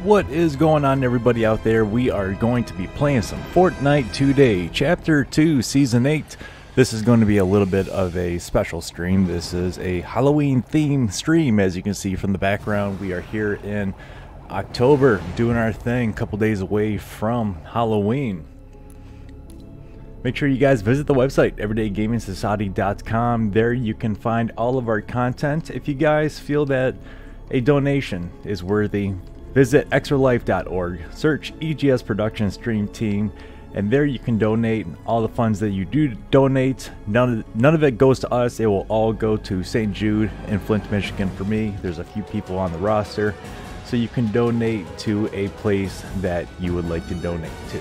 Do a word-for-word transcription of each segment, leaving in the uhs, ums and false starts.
What is going on, everybody out there? We are going to be playing some Fortnite today, Chapter two, Season eight. This is going to be a little bit of a special stream. This is a Halloween themed stream. As you can see from the background, we are here in October doing our thing, a couple days away from Halloween. Make sure you guys visit the website, everyday gaming society dot com. There you can find all of our content. If you guys feel that a donation is worthy, visit extra life dot org, search E G S Production Stream Team, and there you can donate. All the funds that you do donate, none of, none of it goes to us. It will all go to Saint Jude in Flint, Michigan for me. There's a few people on the roster, so you can donate to a place that you would like to donate to.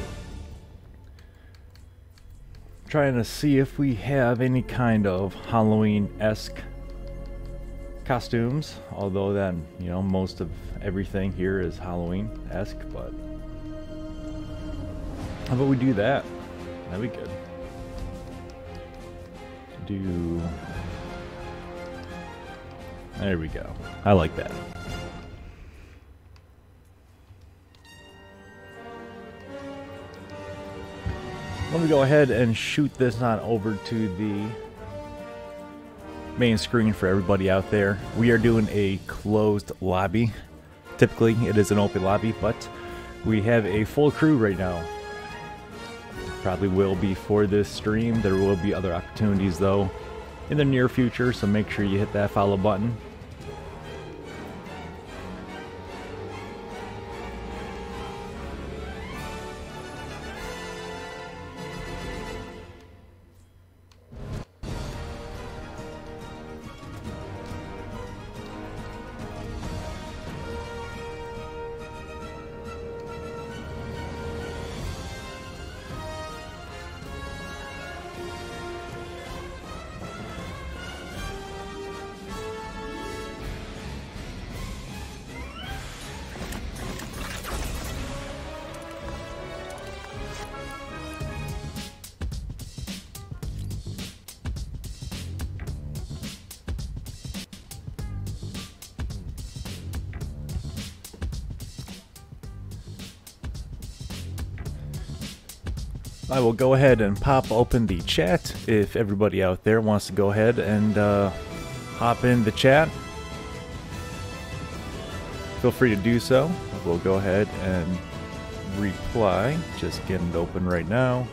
Trying to see if we have any kind of Halloween-esque costumes, although then, you know, most of everything here is Halloween-esque, but how about we do that? That'd be good. Do... There we go. I like that. Let me go ahead and shoot this on over to the main screen for everybody out there. We are doing a closed lobby. Typically it is an open lobby, but we have a full crew right now. Probably will be for this stream. There will be other opportunities though in the near future, so make sure you hit that follow button. I will go ahead and pop open the chat. If everybody out there wants to go ahead and uh, hop in the chat, feel free to do so. We'll go ahead and reply. Just getting it open right now.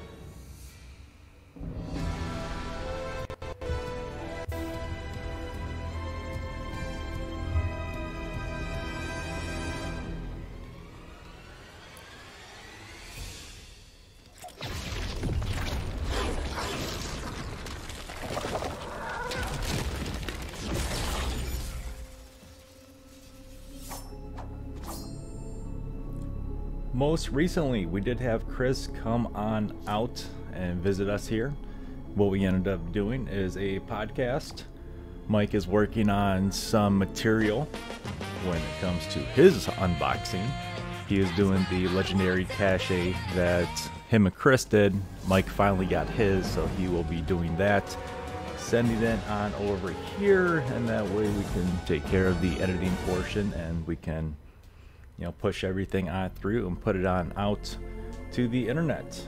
Most recently, we did have Chris come on out and visit us here. What we ended up doing is a podcast. Mike is working on some material when it comes to his unboxing. He is doing the legendary cache that him and Chris did. Mike finally got his, so he will be doing that. Sending it on over here, and that way we can take care of the editing portion and we can, you know, push everything on through and put it on out to the internet.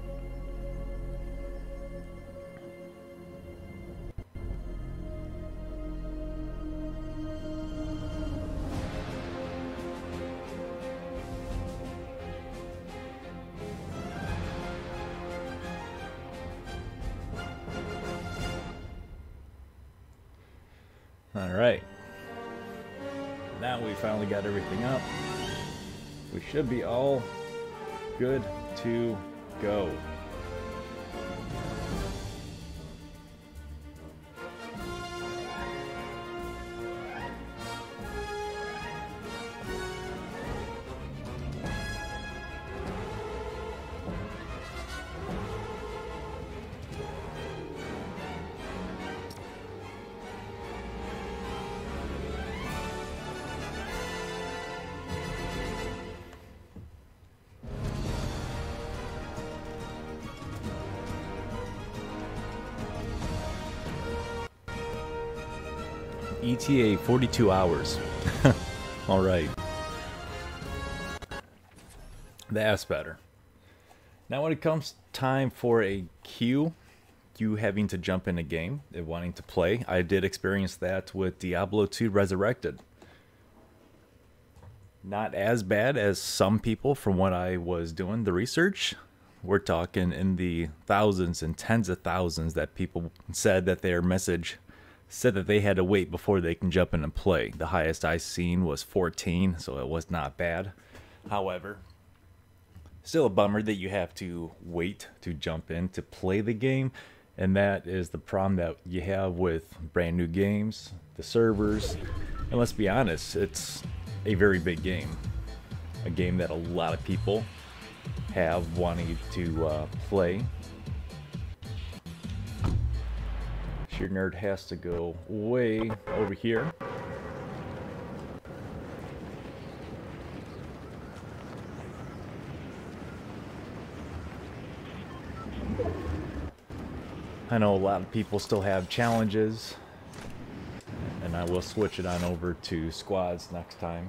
All right. Now we finally got everything up. We should be all good to go. E T A forty-two hours. All right. That's better. Now when it comes time for a queue, you having to jump in a game and wanting to play, I did experience that with Diablo two Resurrected. Not as bad as some people from what I was doing the research. We're talking in the thousands and tens of thousands that people said that their message said that they had to wait before they can jump in and play. The highest I seen was fourteen, so it was not bad. However, still a bummer that you have to wait to jump in to play the game, and that is the problem that you have with brand new games, the servers, and let's be honest, it's a very big game. A game that a lot of people have wanted to uh, play. Sheer Nerd has to go way over here. I know a lot of people still have challenges, and I will switch it on over to squads next time.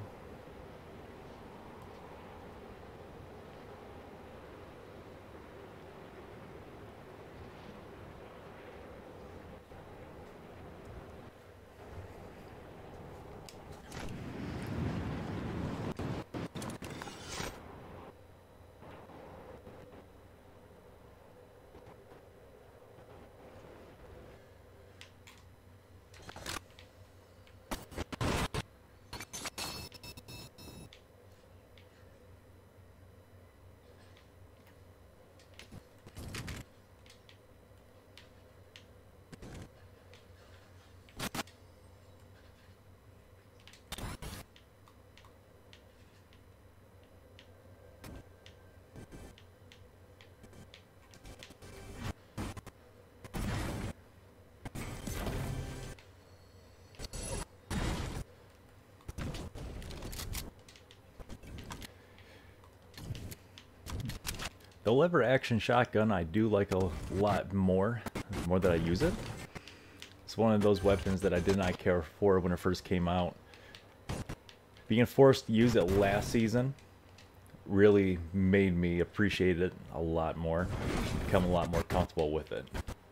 The lever action shotgun I do like a lot more, more that I use it. It's one of those weapons that I did not care for when it first came out. Being forced to use it last season really made me appreciate it a lot more, become a lot more comfortable with it.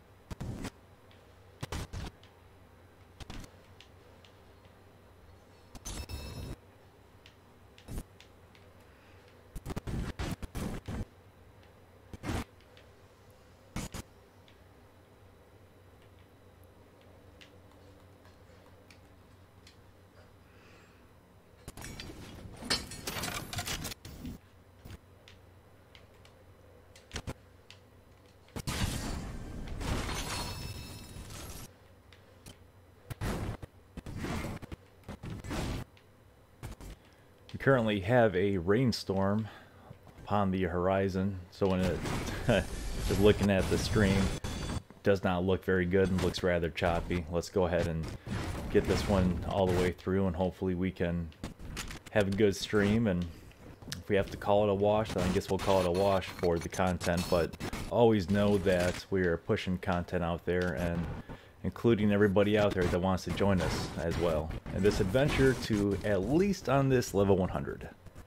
We currently have a rainstorm upon the horizon, so when it is looking at the stream, it does not look very good and looks rather choppy. Let's go ahead and get this one all the way through, and hopefully we can have a good stream. And if we have to call it a wash, then I guess we'll call it a wash for the content, but always know that we are pushing content out there and including everybody out there that wants to join us as well in this adventure to at least on this level one hundred.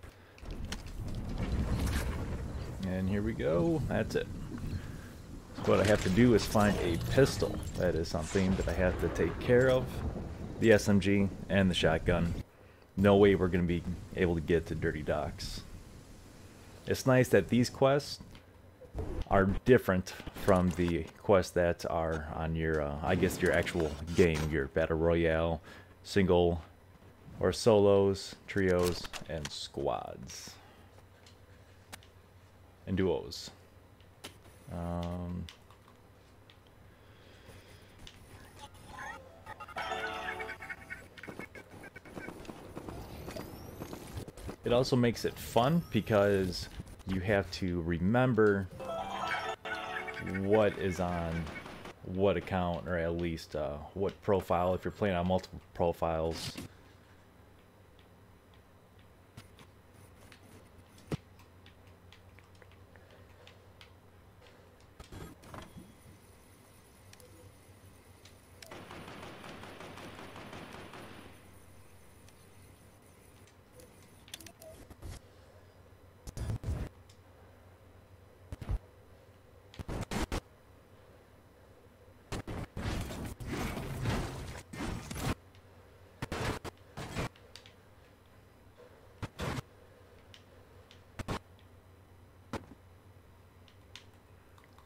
And here we go. That's it. So what I have to do is find a pistol. That is something that I have to take care of. The S M G and the shotgun. No way we're going to be able to get to Dirty Docks. It's nice that these quests are different from the quests that are on your, uh, I guess, your actual game, your Battle Royale, single or solos, trios, and squads. And duos. Um, it also makes it fun because you have to remember what is on what account, or at least uh, what profile if you're playing on multiple profiles.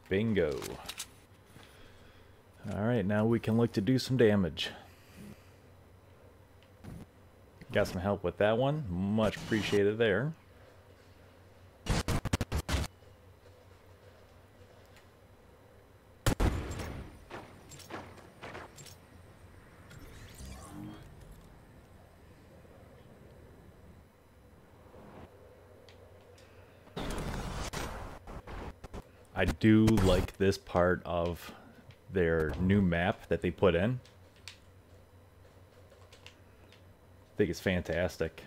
Bingo. Alright, now we can look to do some damage. Got some help with that one. Much appreciated there. I do like this part of their new map that they put in. I think it's fantastic.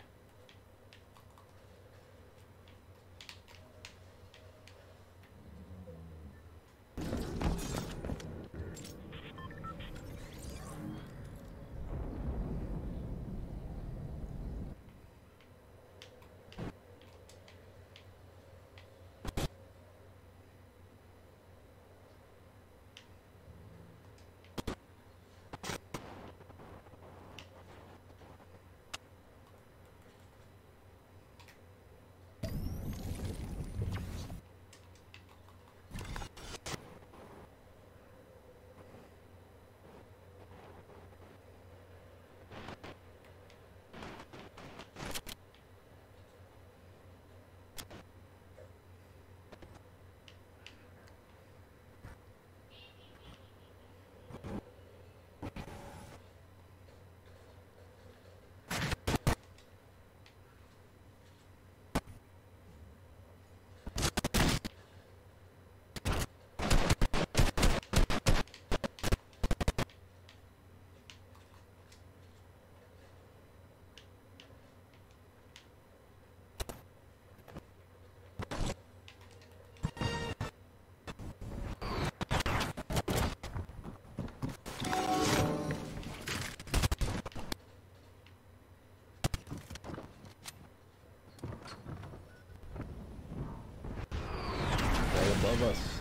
Above us.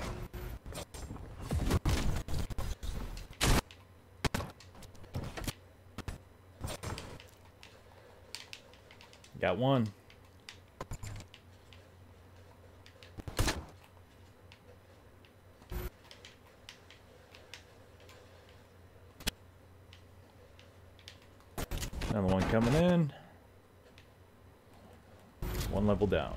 Got one. Another one coming in. One level down.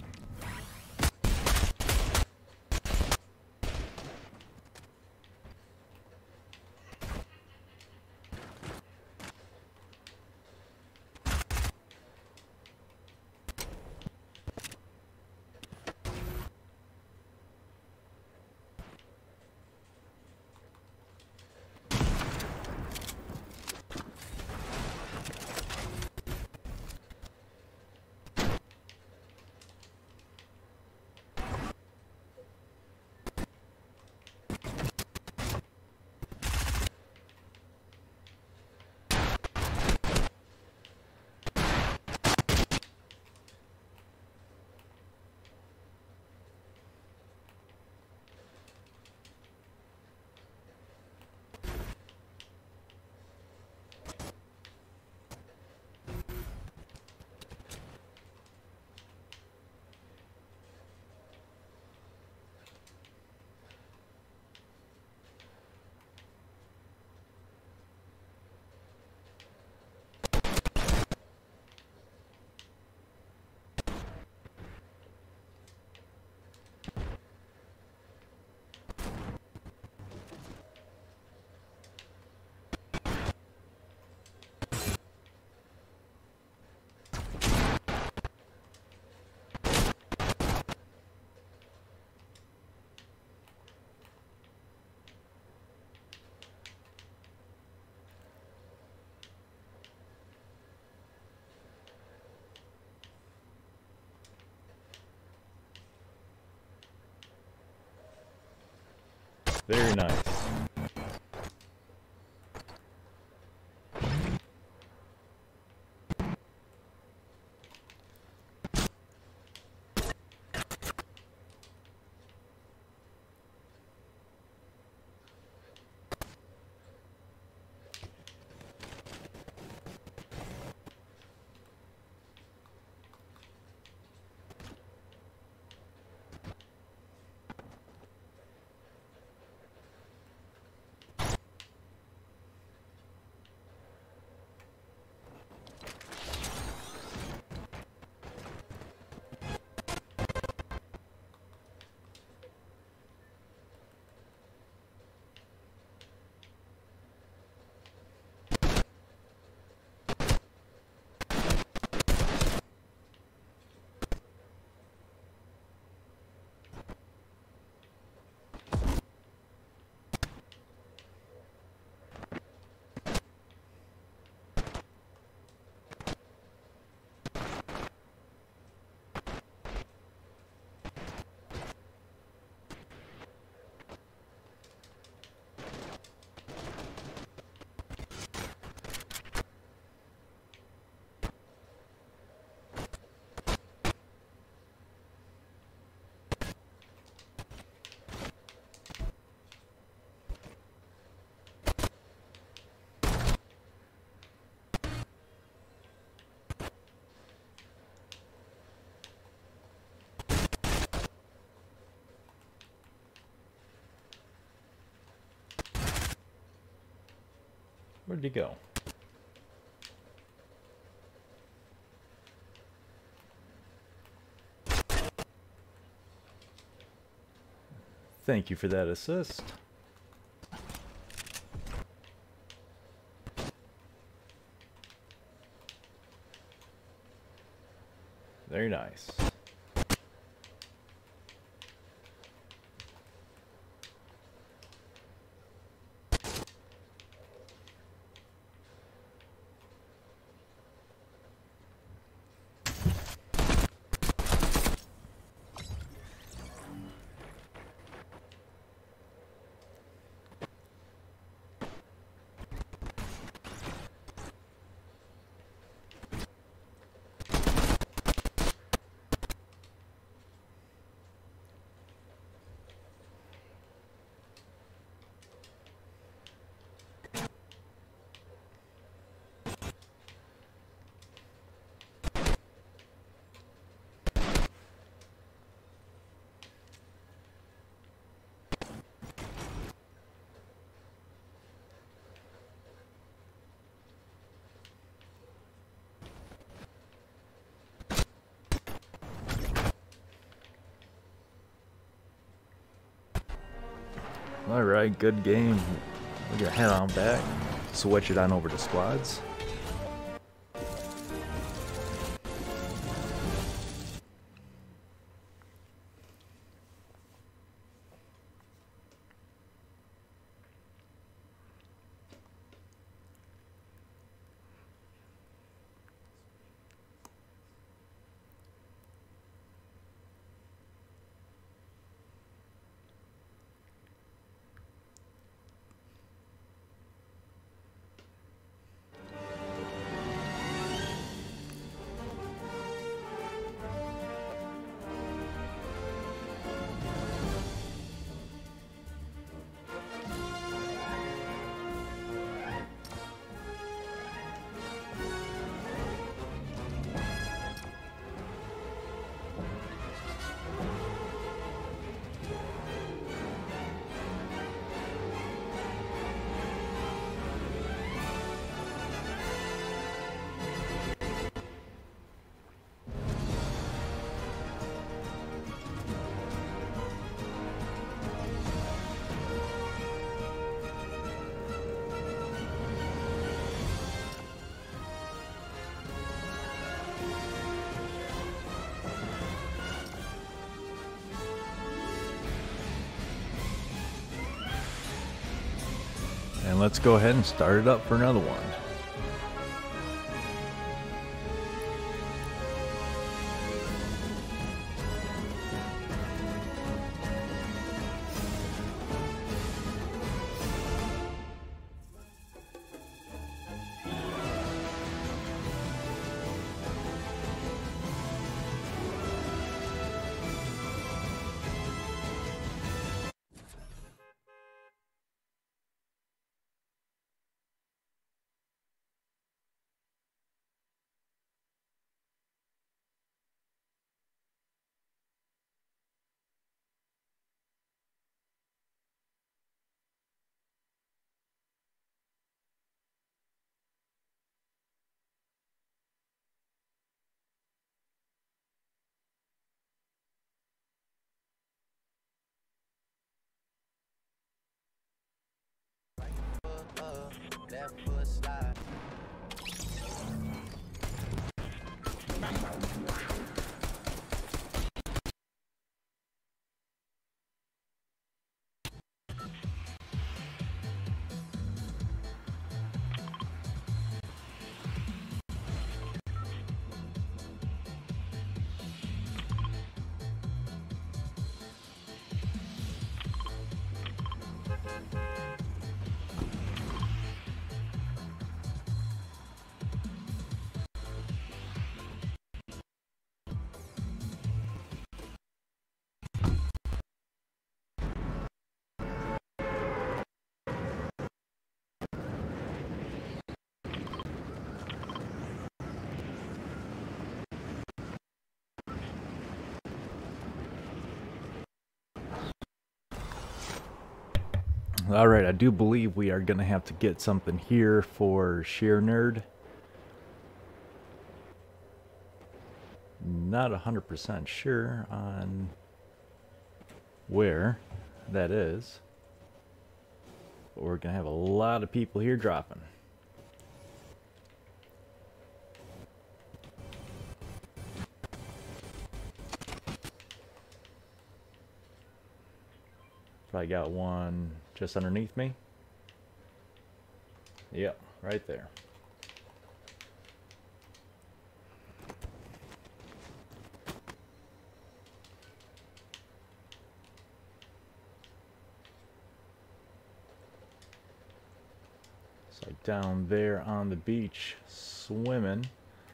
Very nice. Where'd he go? Thank you for that assist. Very nice. Alright, good game. We're gonna head on back, switch it on over to squads. And let's go ahead and start it up for another one. Left foot slide. Alright, I do believe we are going to have to get something here for Sheer Nerd. Not one hundred percent sure on where that is. But we're going to have a lot of people here dropping. Probably got one just underneath me. Yep, right there. It's like down there on the beach swimming.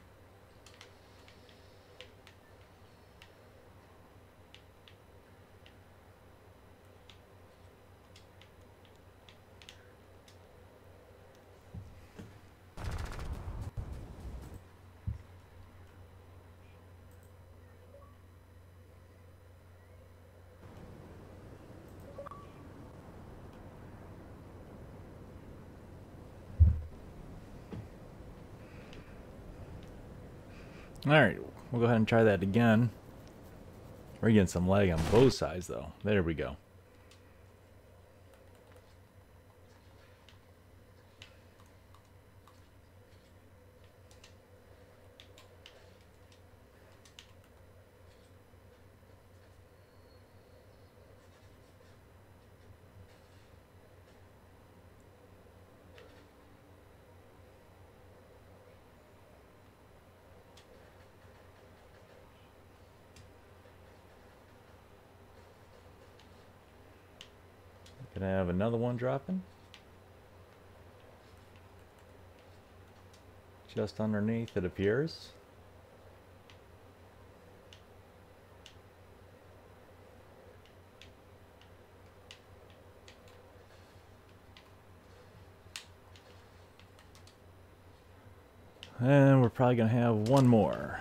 Alright, we'll go ahead and try that again. We're getting some lag on both sides though. There we go. Can I have another one dropping? Just underneath it appears. And we're probably going to have one more.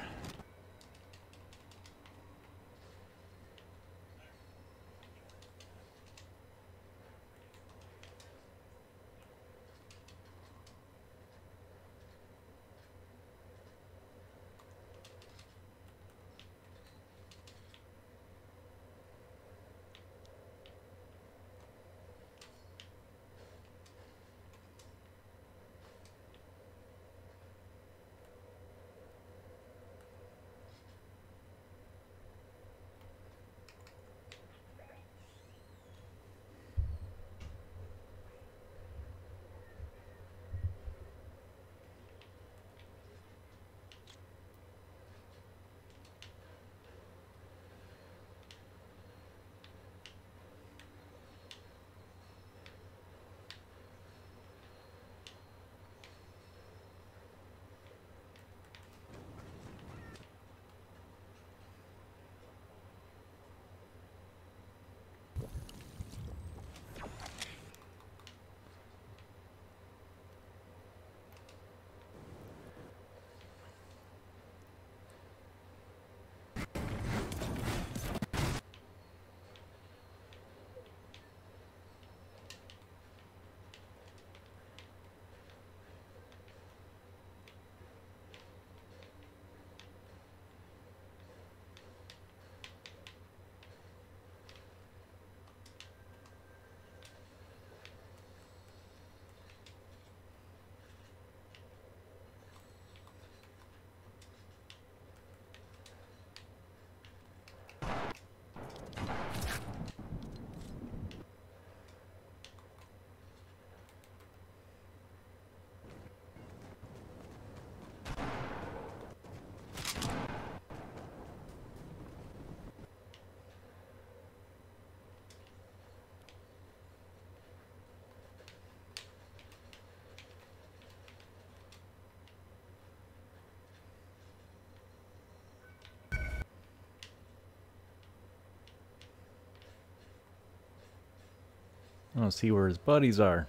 I don't see where his buddies are.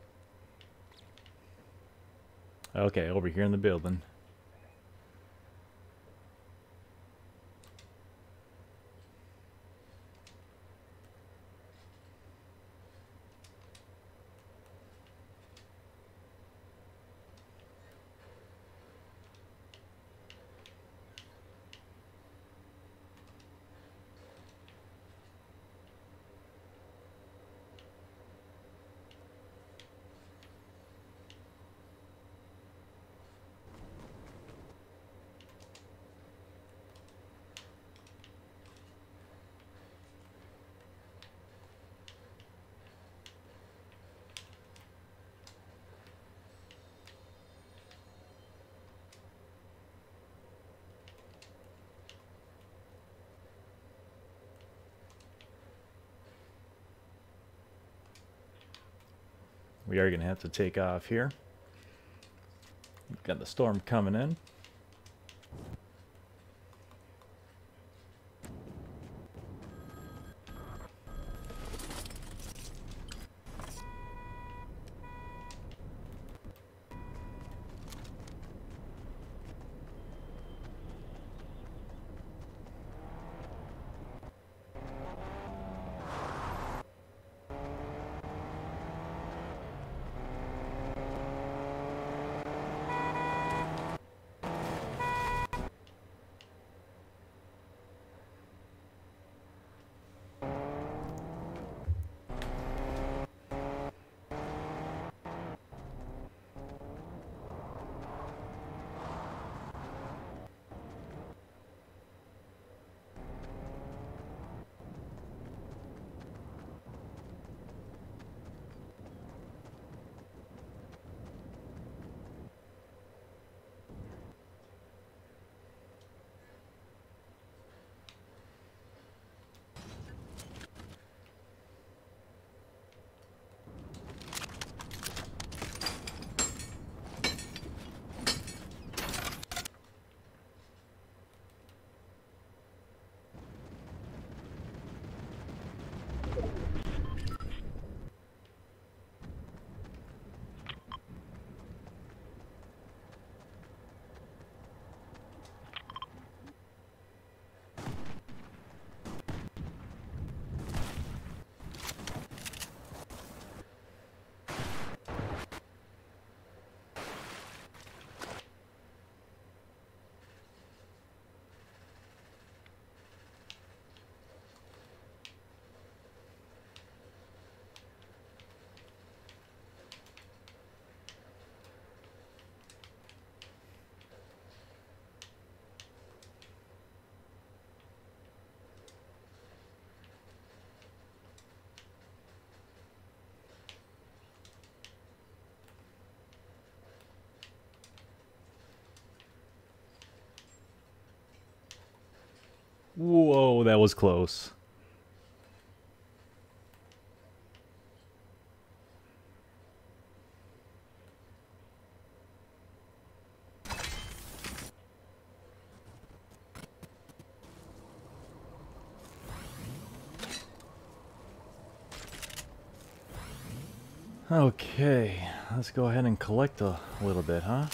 Okay, over here in the building. We are going to have to take off here. We've got the storm coming in. Whoa, that was close. Okay, let's go ahead and collect a little bit, huh?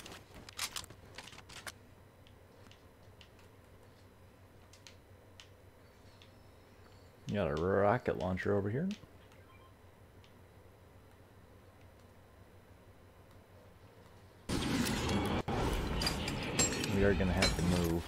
Got a rocket launcher over here. We are gonna have to move.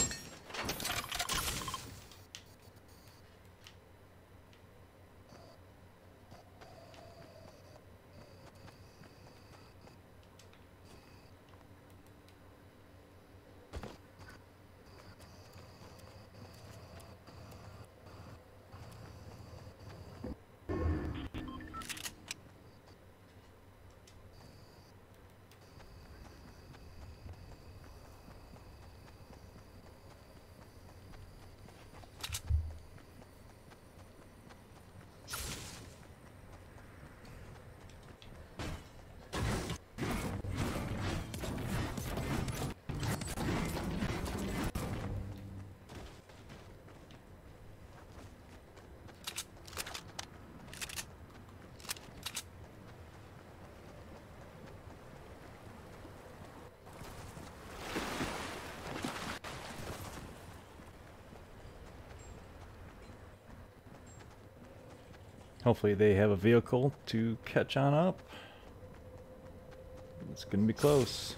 Hopefully they have a vehicle to catch on up. It's gonna be close.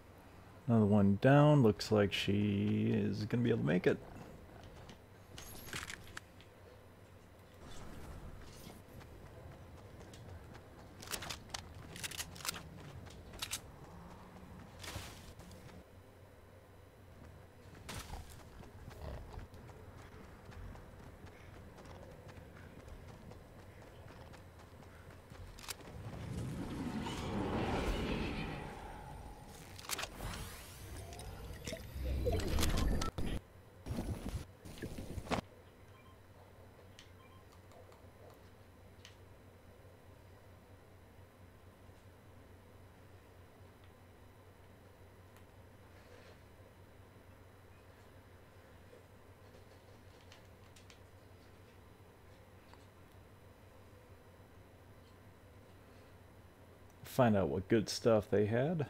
Another one down. Looks like she is going to be able to make it. find out what good stuff they had.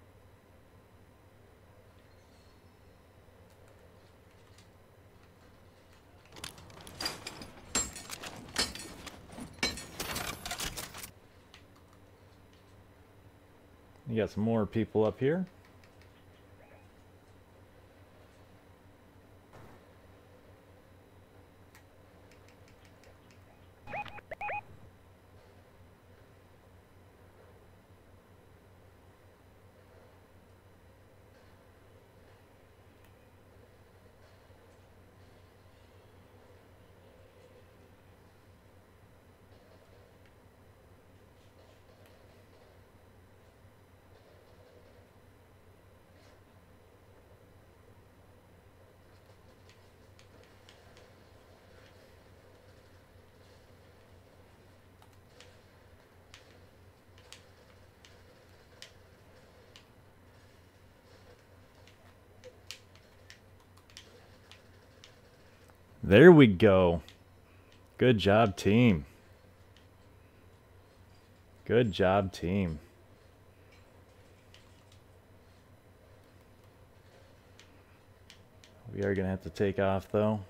You got some more people up here. There we go. Good job, team. Good job, team. We are going to have to take off, though.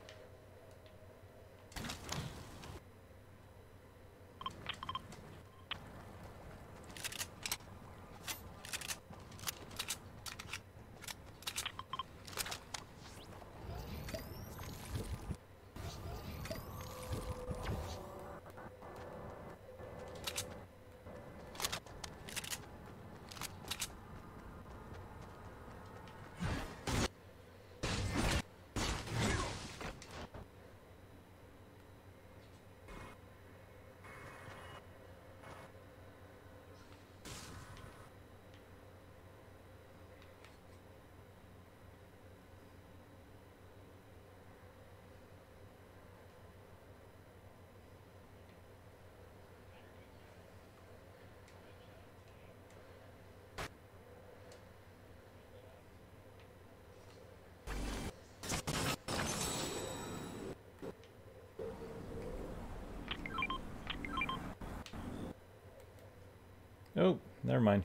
Oh, never mind.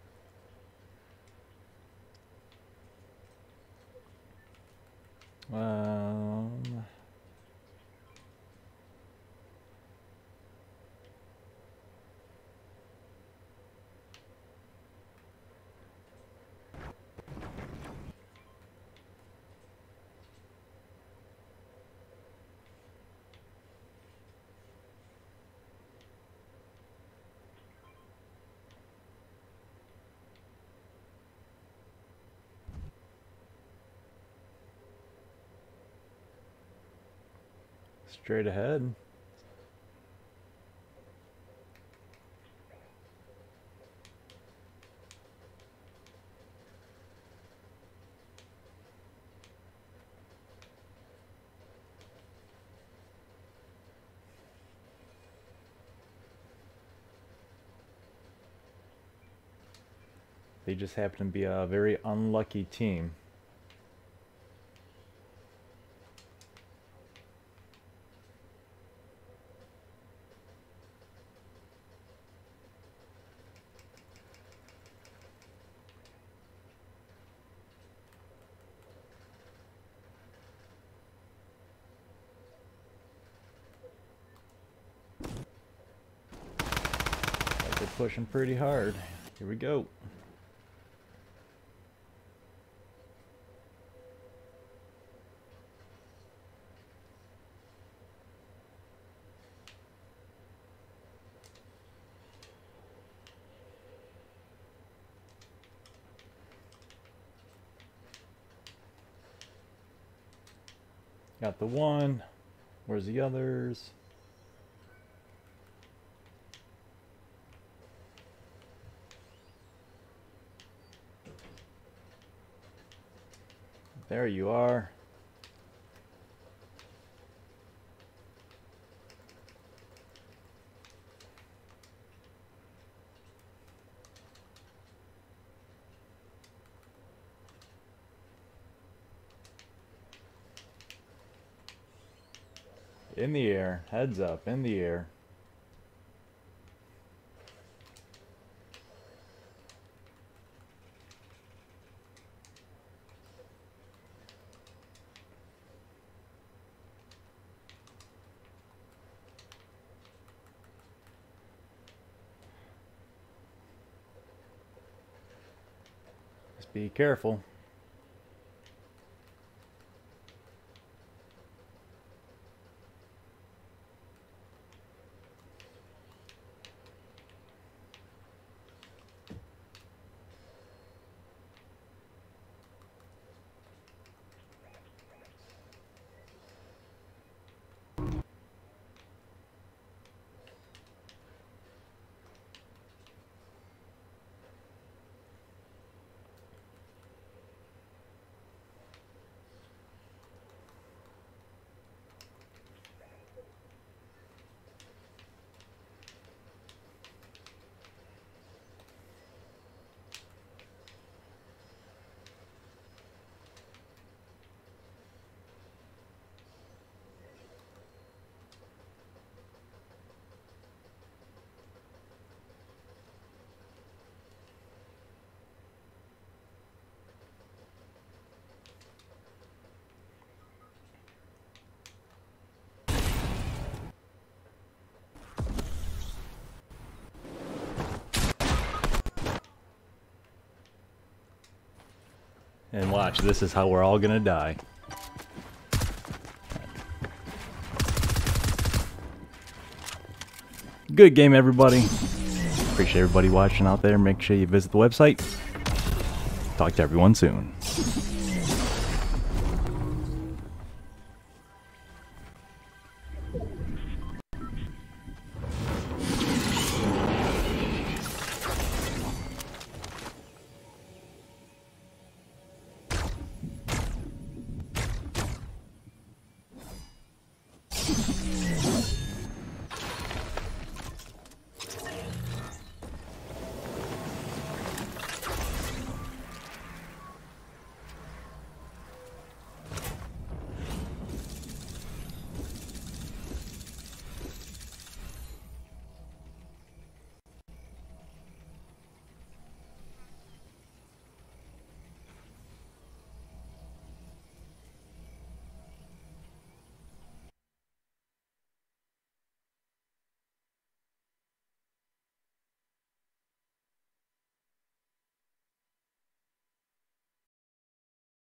Um... Straight ahead. They just happen to be a very unlucky team. They're pushing pretty hard. Here we go. Got the one. Where's the others? There you are. In the air. Heads up. In the air. Just be careful. And watch, this is how we're all gonna die. Good game, everybody. Appreciate everybody watching out there. Make sure you visit the website. Talk to everyone soon.